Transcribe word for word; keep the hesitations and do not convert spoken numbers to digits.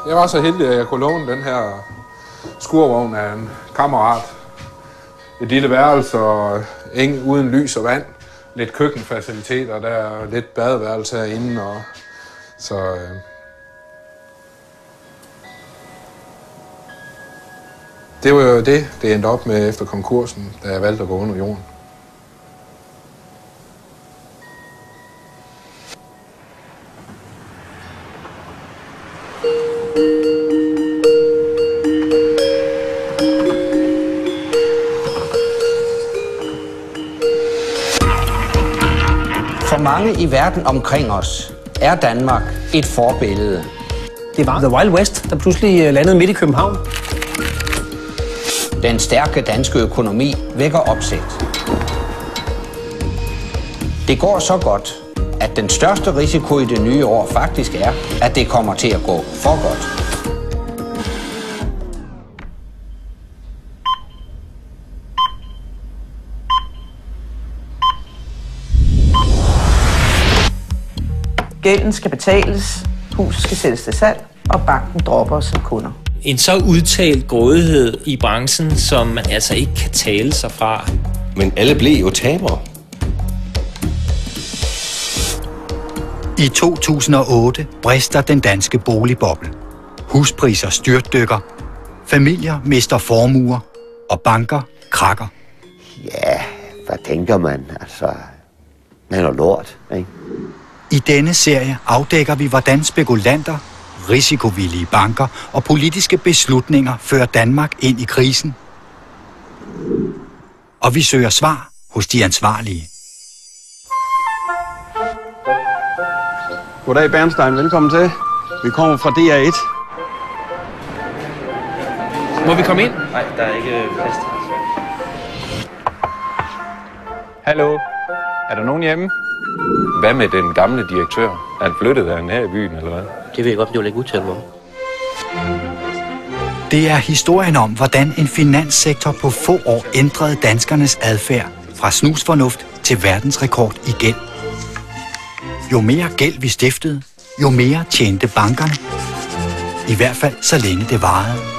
Jeg var så heldig, at jeg kunne låne den her skurvogn af en kammerat. Et lille værelse og eng uden lys og vand. Lidt køkkenfaciliteter, der er lidt badeværelse herinde. Og så, øh... Det var jo det, det endte op med efter konkursen, da jeg valgte at gå under jorden. For mange i verden omkring os er Danmark et forbillede. Det var The Wild West, der pludselig landede midt i København. Den stærke danske økonomi vækker opsigt. Det går så godt, at den største risiko i det nye år faktisk er, at det kommer til at gå for godt. Gælden skal betales, huset skal sættes til salg, og banken dropper os som kunder. En så udtalt grådighed i branchen, som man altså ikke kan tale sig fra. Men alle blev jo tabere. I to tusind og otte brister den danske boligboble. Huspriser styrtdykker, familier mister formuer, og banker krakker. Ja, hvad tænker man? Altså, det er noget lort, ikke? I denne serie afdækker vi, hvordan spekulanter, risikovillige banker og politiske beslutninger fører Danmark ind i krisen. Og vi søger svar hos de ansvarlige. Goddag Bernstein, velkommen til. Vi kommer fra D R et. Må vi komme ind? Nej, der er ikke plads til. Hallo, er der nogen hjemme? Hvad med den gamle direktør? Er han flyttet af her i byen, eller hvad? Det vil jeg godt, det vil ikke udtale mig om. Det er historien om, hvordan en finanssektor på få år ændrede danskernes adfærd fra snusfornuft til verdensrekord i gæld. Jo mere gæld vi stiftede, jo mere tjente bankerne. I hvert fald så længe det varede.